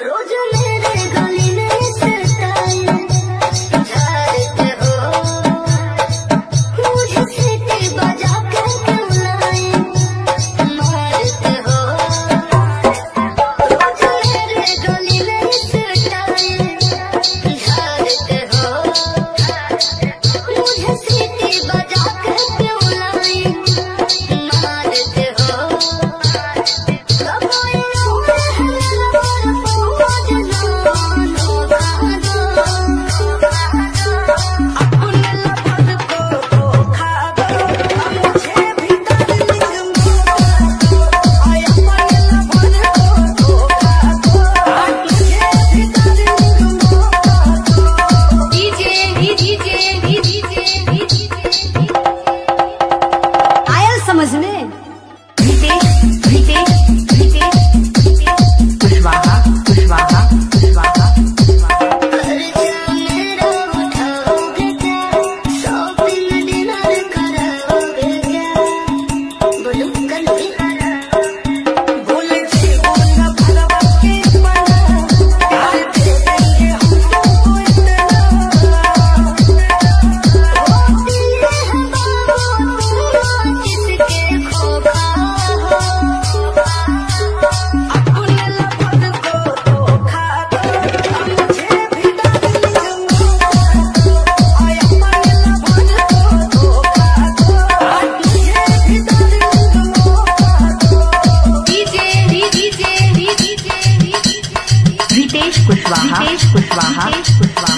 रोज मेरे गली में सताए झाड़ते हो, मुझे सीटी बजा के क्यों लाए मारते हो। रोज मेरे गली में सताए झाड़ते हो, मुझे सीटी बजा के क्यों लाए मारते हो। आयल समझ में रितेश कुशवाहा